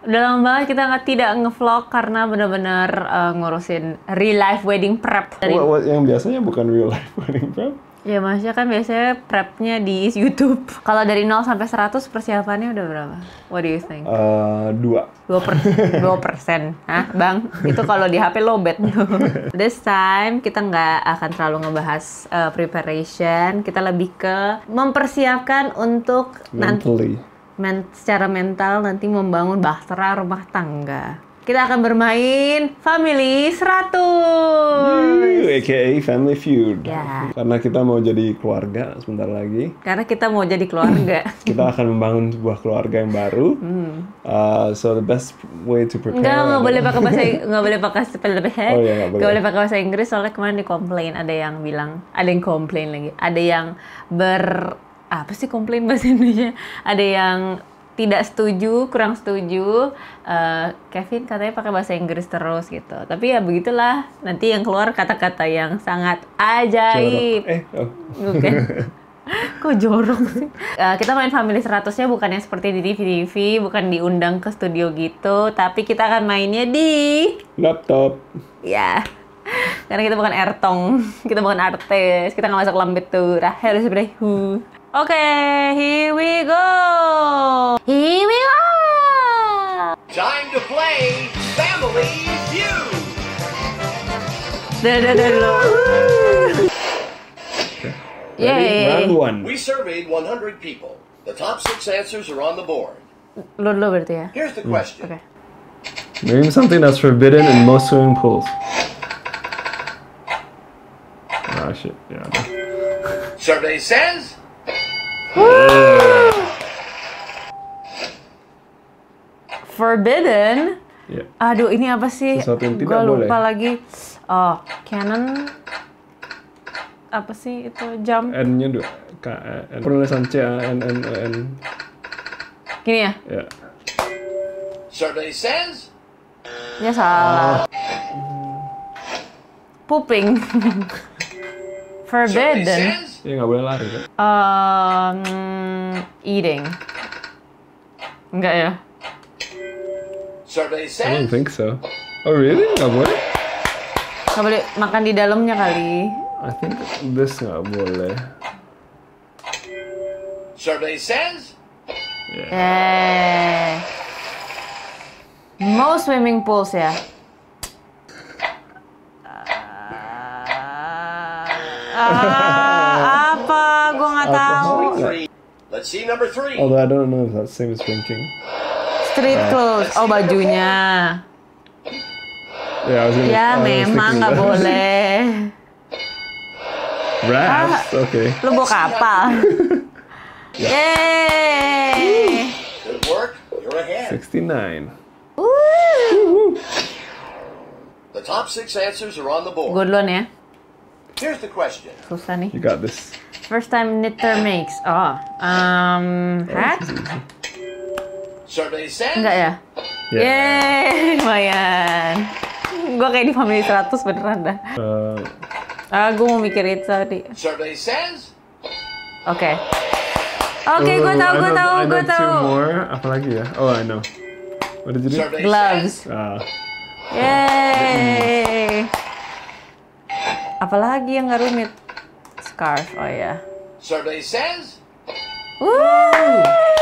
Udah lama banget kita tidak nge-vlog karena benar-benar ngurusin real life wedding prep. Yang biasanya bukan real life wedding prep. Ya maksudnya kan biasanya prepnya di YouTube. Kalau dari 0 sampai 100 persiapannya udah berapa? What do you think? 2%. 2%. Hah, Bang? Itu kalau di HP lowbat. This time kita nggak akan terlalu ngebahas preparation. Kita lebih ke mempersiapkan untuk Mentally. secara mental nanti membangun bahtera rumah tangga. Kita akan bermain Family 100. AKA Family Feud. Ya. Karena kita mau jadi keluarga sebentar lagi. Karena kita mau jadi keluarga. Kita akan membangun sebuah keluarga yang baru. So the best way to prepare. Nggak boleh pakai bahasa nggak boleh pakai bahasa Inggris soalnya kemarin dikomplain ada yang bilang, ada yang komplain lagi, ada yang apa sih komplain bahasa Indonesia? Ada yang tidak setuju, kurang setuju. Kevin katanya pakai bahasa Inggris terus gitu. Tapi ya begitulah. Nanti yang keluar kata-kata yang sangat ajaib. Bukan. Kok jorok sih? Kita main Family 100-nya bukan yang seperti di TV, bukan diundang ke studio gitu. Tapi kita akan mainnya di laptop. Ya. Karena kita bukan ertong. Kita bukan artis. Kita nggak masuk lambet tuh. Rahel Ibrahim. Oke, here we go. Here we go. Time to play Family Feud. Yay. Round 1. We surveyed 100 people. The top 6 answers are on the board. Lo berarti ya. Here's the question. Oke. Name something that's forbidden in most swimming pools. Ah shit, yeah. Survey says Forbidden. Yeah. Aduh, ini apa sih? Sesuatu yang tidak Gua lupa boleh. lagi. Oh, Canon. Apa sih itu jump? N-nya 2. K-N. Penulisan C-A-N-N-O-N. Gini ya? Ya. survey says Ya salah. Pooping. survey Forbidden. says Ya nggak boleh lari kan? Eating. Enggak ya? survey I don't says think so. Oh really? Nggak boleh? Nggak boleh makan di dalamnya kali. I think this nggak boleh. survey says Most swimming pools ya. Apa? Gua nggak tahu. let's see number 3. Although I don't know if that's same as drinking. Street clothes. Oh, bajunya. Yeah, I was gonna, Ya I was memang thinking nggak that. boleh. Rafts, okay. Lu bawa kapal. Yeay. Good work, you're ahead. 69. The top 6 answers are on the board. Gue duluan ya. Here's the question. Susah nih. You got this. First time knitter makes. Oh, hat? Survey says Enggak ya? Yeah. Yeay, lumayan. Gue kayak di Family 100 beneran dah. Gue mau mikir itu tadi. survey says Oke. Oke, gue tahu. Two more. Apa lagi ya? Oh, I know. What did you do? survey Gloves. says Yeay. Apalagi yang nggak rumit? Scarf, oh ya. survey says Woo!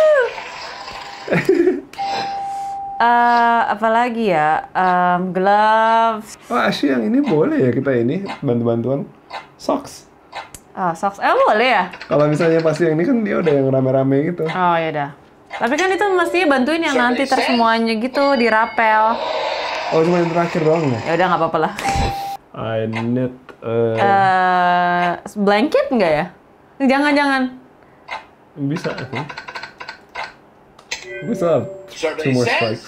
Apalagi ya? Gloves. Oh, actually yang ini boleh ya kita ini bantu-bantuan. Socks. Socks. Boleh ya? Kalau misalnya pasti yang ini kan dia udah yang rame-rame gitu. Oh ya dah. Tapi kan itu mestinya bantuin yang nanti tersemuanya gitu dirapel. Oh, cuma yang terakhir doang ya? Ya udah nggak apa-apa lah. I knit Blanket nggak ya? Jangan. bisa, I think. We still have survey 2 more says strikes.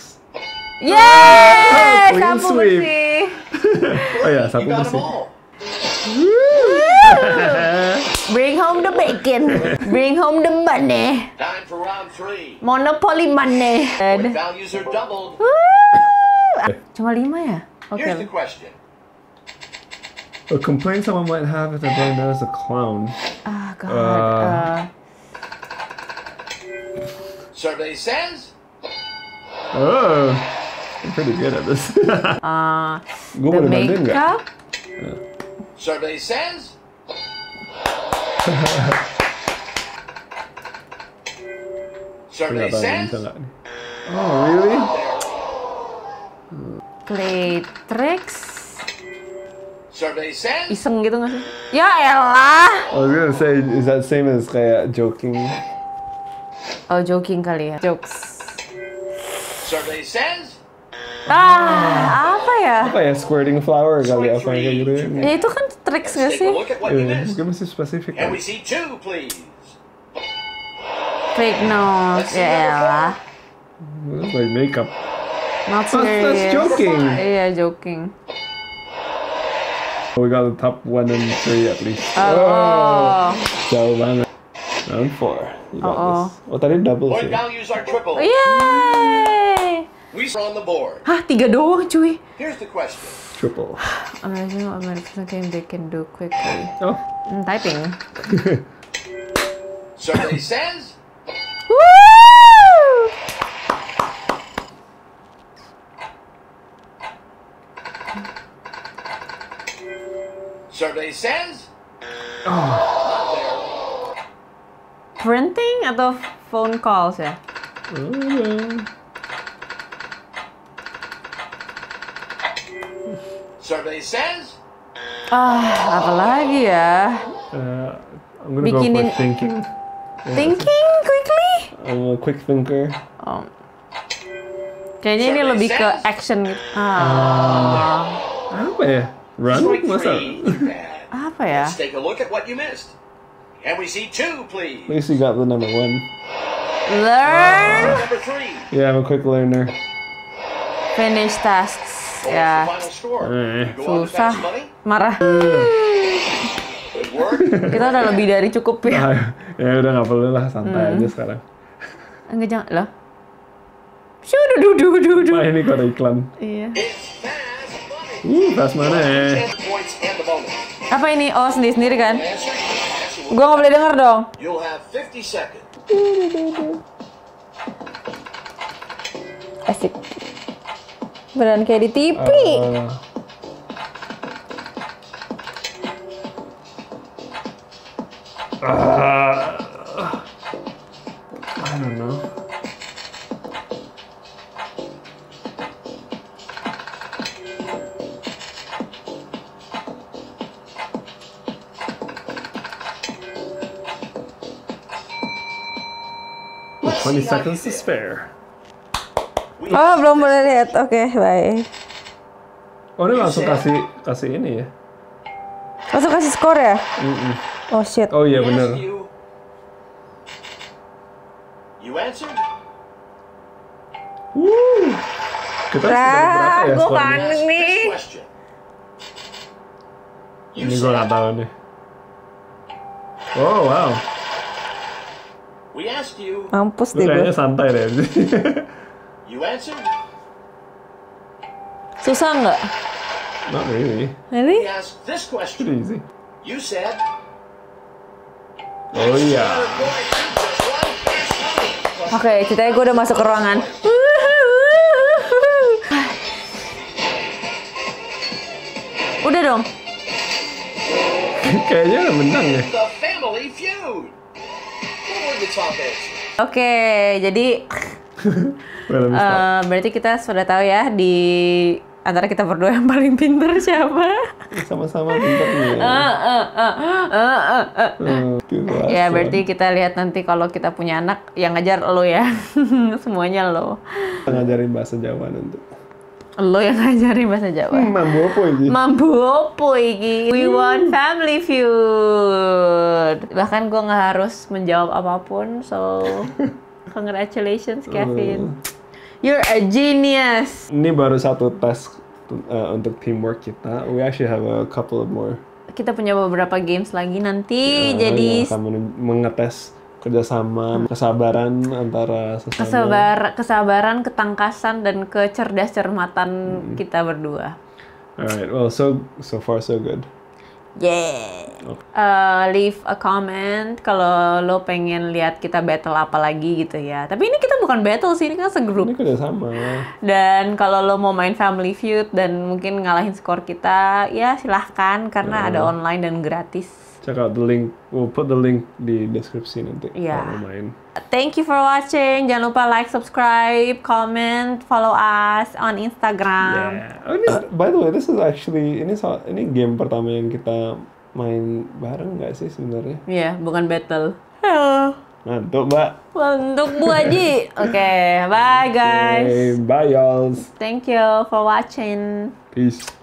Yeay! clean Sapu sweep. bersih. Oh ya, you sapu got them bersih. all. Bring home the bacon. Bring home the money. Time for round 3. Monopoly money. When values are doubled. Cuma 5 ya? Oke. Here's the question. A complaint someone might have if their brother knows a clown. Ah, God. Survey says Oh, I'm pretty good at this. Gue The boleh bantuin nggak? makeup. Survey says Survey Nggak tahu says bisa nggak nih. Oh, really? Play tricks. Survey says Iseng gitu nggak sih? Ya elah. I was gonna say, is that same as kayak joking? Oh, joking kali ya. Jokes. Survey says Apa ya? Apa ya, squirting flower kali apa kayak gitu ya? Ya itu kan tricks nggak take sih? a look at what you Iya, missed. mungkin masih spesifik Can kan? we see two, please? Fake nose. Ya elah. It's like makeup. Not That's serious. joking. Iya, joking. We got the top 1 and 3 at least. Oh. Jauh banget. Round 4. You got this. Oh, tadi double Point sih. values are triple. Yay! We are on the board. Hah, 3 doang cuy. Here's the question. Triple. Amazing American game they can do quickly. Oh. Typing. Survey says Woo! Survey says Printing atau phone calls ya? Survey says Apa lagi ya? I'm gonna go Bikinin- for thinking. Thinking quickly? I'm a quick thinker. Oh. Kayaknya ini Survey lebih ke says- action gitu. Apa ya? Run? strike Masa? three. Too bad. Apa ya? Let's take a look at what you missed. Can we see two, please? At least you got the number 1. Learn, Number three. Yeah, I'm a quick learner. finish tasks. What's Ya, the final score? Eh. You go on to susah. fetch money? Marah. Good work. Kita udah lebih dari cukup ya. Ya udah nggak perlu lah, santai aja sekarang. Enggak jangan lah. Shudududududu. Wah, ini kok ada iklan. Iya. It's fast money. Pas mana ya? 10 points and the bonus. Apa ini? Oh, sendiri-sendiri kan? Answer? Yes, Gua nggak boleh denger dong. You'll have 50 seconds. Asik. Beneran kayak di TV. I don't know. Let's 20 see how seconds you to did. spare. We Oh, belum boleh lihat. Oke, bye. Oh, ini langsung kasih ini ya? Langsung kasih skor ya? Oh shit. Oh iya asked bener. You answered? Kita sudah berapa ya Gue skornya? panik nih. Next question. You Ini gue nggak said, tahu nih. Oh wow, we asked you, Mampus lu deh kayaknya gue. santai deh. you answered? Susah nggak? Not really, We Ini? asked this pretty question. easy. You said, Oh iya. you're going to just one fast money. Oke, ceritanya gue udah masuk ke ruangan. Udah dong. Kayaknya udah menang ya. The Family Feud. What were the top answers? Oke, jadi Well, let me stop. berarti kita sudah tahu ya di antara kita berdua yang paling pinter siapa? Sama-sama pintarnya. Ya berarti kita lihat nanti kalau kita punya anak yang ngajar lo ya. Semuanya lo. ngajarin bahasa Jawa nanti. Lo yang ngajarin bahasa Jawa. Mampu apa ini? Mampu opo iki? We want Family Feud. Bahkan gue nggak harus menjawab apapun, so congratulations Kevin. You're a genius. Ini baru satu tes untuk teamwork kita. We actually have a couple of more. Kita punya beberapa games lagi nanti, jadi yang akan mengetes kerjasama, kesabaran antara sesama. kesabaran, ketangkasan, dan kecerdas-cermatan kita berdua. Alright, well so far so good. Yeah. Leave a comment kalau lo pengen lihat kita battle apa lagi gitu ya. Tapi ini kita bukan battle sih, ini kan segrup. Ini kerja sama. Dan kalau lo mau main Family Feud dan mungkin ngalahin skor kita, ya silahkan karena ada online dan gratis. Check out the link. We'll put the link di deskripsi nanti kalau mau main. Thank you for watching. Jangan lupa like, subscribe, comment, follow us on Instagram. Yeah. Oh, ini, by the way, this is actually ini game pertama yang kita main bareng nggak sih sebenarnya? Iya, bukan battle. Hello. Mantap, Mbak. Untuk Bu Haji. Oke, bye guys. Okay, bye y'all. Thank you for watching. Peace.